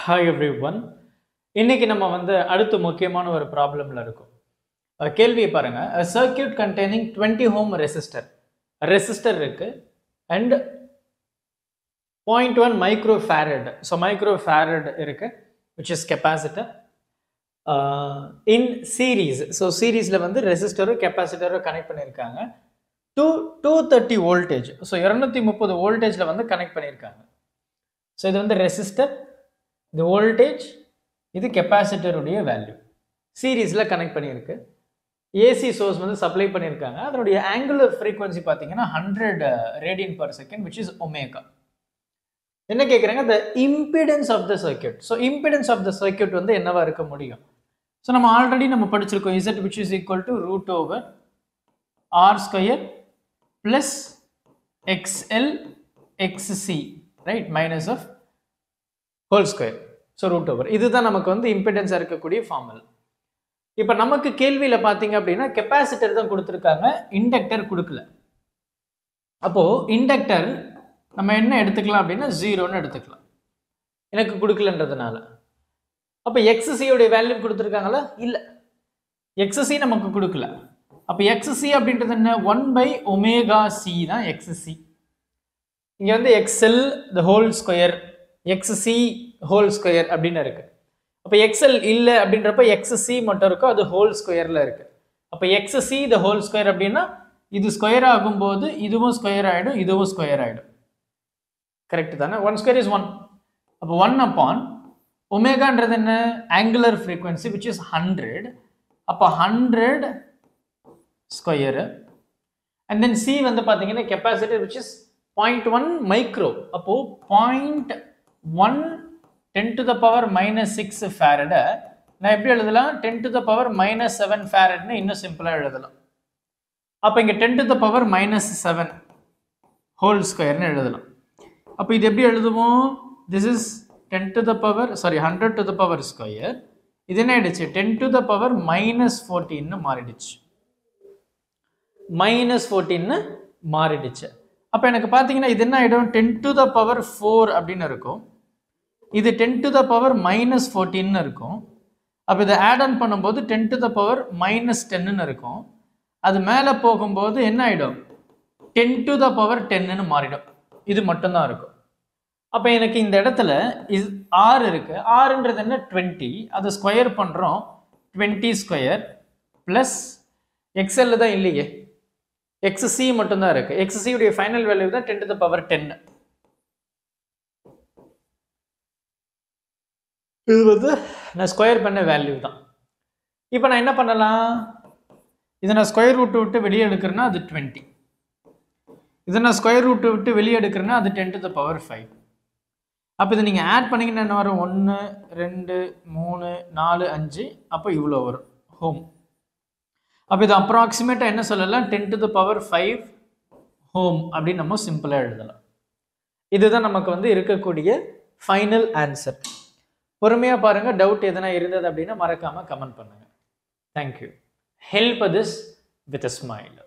Hi everyone. இன்னைக்கு நம்ம அடுத்து முக்கியமான ஒரு ப்ராப்ளம்ல இருக்கும். கேள்வியை பாருங்க. A circuit containing 20 ohm resistor இருக்கு and 0.1 microfarad. So microfarad இருக்கு which is capacitor in series. So seriesல resistor capacitor கனெக்ட் பண்ணிருக்காங்க. 230 voltage. So 230 voltageல கனெக்ட் பண்ணிருக்காங்க. So இது resistor, the voltage, இது capacitor உடைய வேல்யூ சீரிஸ்ல கனெக்ட் பண்ணியிருக்கு. ஏசி சோர்ஸ் சப்ளை பண்ணியிருக்காங்க. அதனுடைய ஆங்குலர் ஃப்ரீக்வன்சி பார்த்தீங்கன்னா 100 radian per second, which is omega. என்ன கேட்குறாங்க? the impedance of the circuit. So impedance of the circuit என்னவா இருக்க முடியும்? ஸோ நம்ம ஆல்ரெடி படிச்சிருக்கோம் z which is equal to root over r square plus xl xc, right, minus of whole square. So root over இதுதான் நமக்கு இம்பிடன்ஸாக இருக்கக்கூடிய formula. இப்போ நமக்கு கேள்வியில் பார்த்தீங்க அப்படின்னா கெப்பாசிட்டர் தான் கொடுத்துருக்காங்க, இண்டக்டர் கொடுக்கல. அப்போது இண்டக்டர் நம்ம என்ன எடுத்துக்கலாம் அப்படின்னா 0ன்னு எடுத்துக்கலாம், எனக்கு கொடுக்கலன்றதுனால. அப்போ எக்ஸசியோடைய வேல்யூ கொடுத்துருக்காங்களா? இல்லை, எக்ஸசி நமக்கு கொடுக்கல. அப்போ எக்ஸசி அப்படின்றது என்ன? 1/ωc தான் எக்ஸசி. இங்கே X L the whole square, xc whole square அப்படின்னு இருக்கு. அப்போ xl இல்லை அப்படின்றப்ப xc மட்டும் இருக்கும், அது ஹோல் ஸ்கொயர்ல இருக்கு. அப்போ xc த ஹோல் ஸ்கொயர் அப்படின்னா இது ஸ்கொயர் ஆகும்போது இதுவும் ஸ்கொயர் ஆகிடும், இதுவும் ஸ்கொயர் ஆகிடும். கரெக்ட் தானே? 1 ஸ்கொயர் இஸ் 1. அப்போ 1 அப்பான் ஒமேகான்றது என்ன? Angular frequency which is 100. அப்போ 100 ஸ்கொயரு. அண்ட் தென் சி பார்த்தீங்கன்னா கெப்பாசிட்டர் விச் இஸ் 0.1 மைக்ரோ. அப்போ 0.1 10 to the power minus 6 farad. நான் எப்படி எழுதலாம்? 10 to the power minus 7 farad இன்னும் சிம்பிளா எழுதலாம். அப்போ இங்க 10 to the power minus 7 whole square னு எழுதலாம். அப்போ இது எப்படி எழுதுவோம்? This is 10 to the power, sorry, 100 to the power square. இது என்ன ஆயிடுச்சு? 10 to the power minus 14 னு மாறிடுச்சு. minus 14 னு மாறிடுச்சு. அப்போ எனக்கு பார்த்தீங்கன்னா இது என்ன ஆகிடும்? 10 to the power 4 அப்படின்னு இருக்கும். இது 10 to the power minus 14 இருக்கும். அப்போ இதை ஆட் ஆன் பண்ணும்போது 10 to the power minus 10 இருக்கும். அது மேலே போகும்போது என்ன ஆகிடும்? 10 to the power 10 மாறிடும். இது மட்டும்தான் இருக்கும். அப்போ எனக்கு இந்த இடத்துல R இருக்கு. Rன்றது என்ன? 20. அதை ஸ்கொயர் பண்ணுறோம். 20 ஸ்கொயர் ப்ளஸ் எக்ஸ்எல் தான் இல்லையே, xc மட்டும்தான் இருக்கு. xc உடைய ஃபைனல் வேல்யூ தான் 10 to the power 10. இது நான் ஸ்கொயர் பண்ண வேல்யூ தான். இப்போ நான் என்ன பண்ணலாம்? இதை நான் ஸ்கொயர் ரூட் விட்டு வெளியே எடுக்கிறேன்னா அது 20. இதை நான் ஸ்கொயர் ரூட் விட்டு வெளியே எடுக்கிறேன்னா அது 10 to the power 5. அப்போ இதை நீங்கள் ஆட் பண்ணிங்கன்னா என்ன வரும்? 1 2 3 4 5, அப்போ இவ்வளோ வரும் ஹோம். அப்போ இது அப்ராக்சிமேட்டாக என்ன சொல்லலாம்? 10 to the power 5 ஓம் அப்படின்னு நம்ம சிம்பிளாக எழுதலாம். இதுதான் நமக்கு இருக்கக்கூடிய ஃபைனல் ஆன்சர். பொறுமையாக பாருங்கள். டவுட் எதனா இருந்தது அப்படின்னா மறக்காமல் கமெண்ட் பண்ணுங்கள். Thank you. Help this with a smile.